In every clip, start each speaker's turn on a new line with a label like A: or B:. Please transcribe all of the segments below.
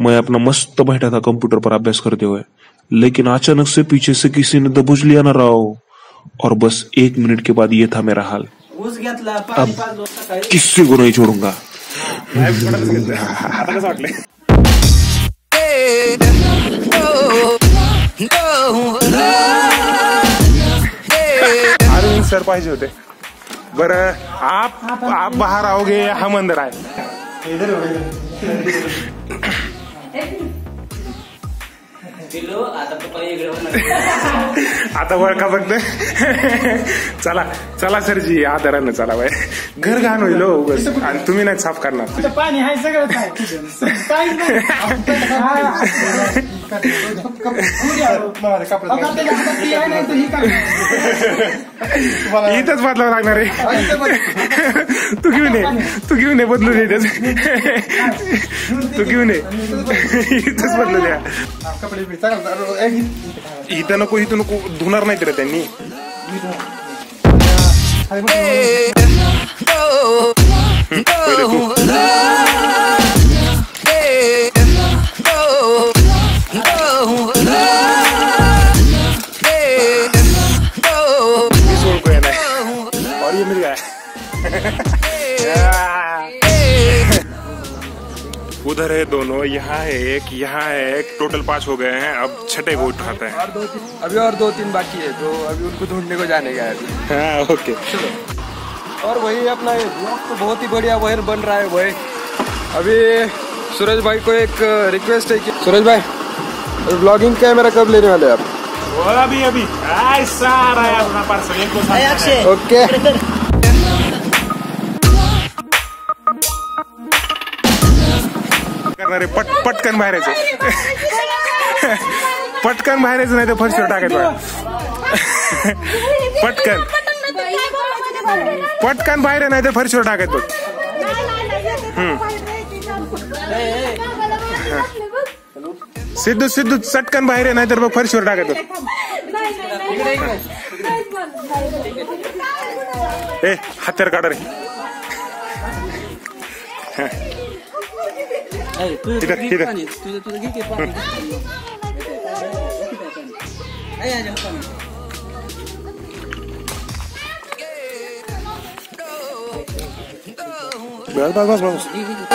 A: मैं अपना मस्त बैठा था कंप्यूटर पर अभ्यास करते हुए, लेकिन अचानक से पीछे से किसी ने दबोच लिया ना राव। और बस 1 मिनट के बाद ये था मेरा हाल। अब किसी को नहीं छोड़ूंगा।
B: अरविंद सर पाहिजे होते। बरं आप बाहर आओगे, हम अंदर आए। आता वर का बघते। चला चला सरजी, आदरानं चला बाय। घर घाण होईल उगाच, आणि तुम्ही नाही साफ करणार।
C: पाणी आहे सगळं
B: इथंच बदलावं लागणार आहे। तू घेऊन ये बदलू दे। तू घेऊन ये, इथंच बदलू द्या। इथं नको धुणार नाही तर त्यांनी। और ये मिल गया। उधर है दोनों, यहाँ है एक, टोटल 5 हो गए हैं। अब छठे को उठाते हैं।
D: अभी और 2-3 बाकी है, तो अभी उनको ढूंढने को जाने का है अभी।
B: हाँ ओके।
D: और वही अपना ये ब्लॉग तो बहुत ही बढ़िया वायर बन रहा है भाई। अभी सूरज भाई को एक रिक्वेस्ट है कि सूरज भाई ब्लॉगिंग कैमरा कब लेने वाले आप?
B: अभी ऐसा रहा है अपना पार्सल।
D: ओके
B: करणारे पटकन बाहेर यायचं। पटकन बाहेर यायचं, नाही तर फरशीवर टाकायचं। पटकन बाहेर, नाही तर फरशीवर टाकायचं। सिद्धू चटकन बाहेर, नाही तर बघ फरशीवर टाकायचं। ए हत्यार काढा रे। बस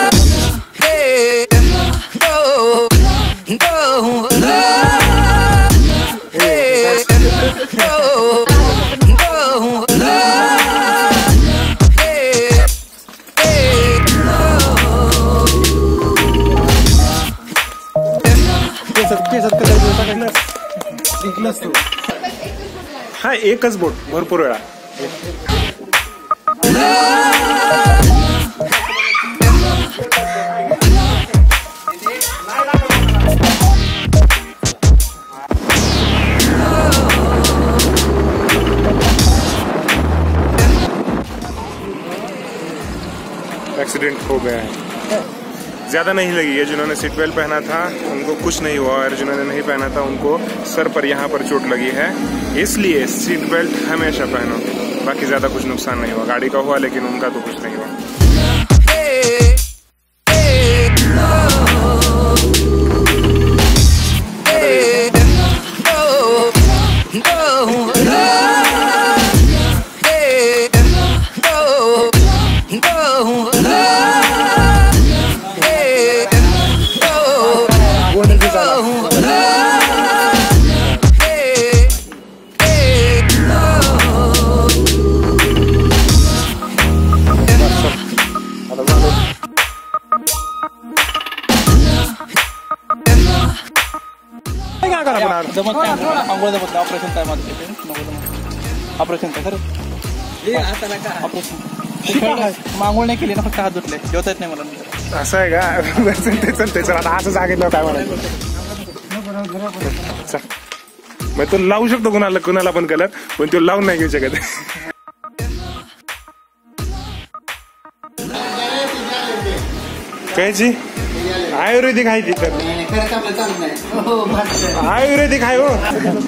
B: हा एकच बोट भरपूर वेळा। एक्सीडेंट हो गया है। ज्यादा नहीं लगी है। जिन्होंने सीट बेल्ट पहना था उनको कुछ नहीं हुआ, और जिन्होंने नहीं पहना था उनको सर पर यहाँ पर चोट लगी है। इसलिए सीट बेल्ट हमेशा पहनो, बाकी ज्यादा कुछ नुकसान नहीं हुआ। गाड़ी का हुआ, लेकिन उनका तो कुछ नहीं हुआ।
C: ऑपरेशन काय खरं मांगोळ नाही केली ना, फक्त हात धुतले, जेवता येत नाही मला।
B: असं आहे का? चलते चला आता असं सांगितलं काय म्हणायचं। मग तो लावू शकतो कुणाला पण कलर, पण तो लावून नाही घेऊ शकत। कायची आयुर्वेदिक आहे तिथं, आयुर्वेदिक आहे हो,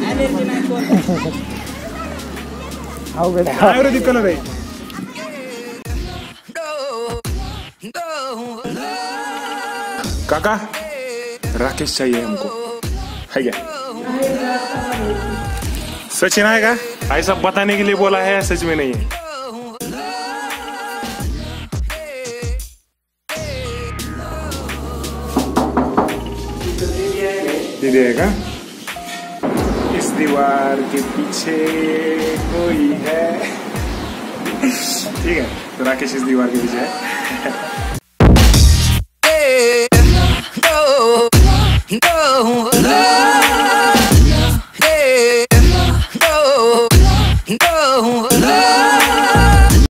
B: आयुर्वेदिक कलर आहे। काका राकेश चाहिए हमको, है क्या? सचिन आएगा? ऐसा बताने के लिए बोला है, सच में नहीं है। दीदी आएगा? इस दीवार के पीछे कोई है। ठीक है, तो राकेश इस दीवार के पीछे है।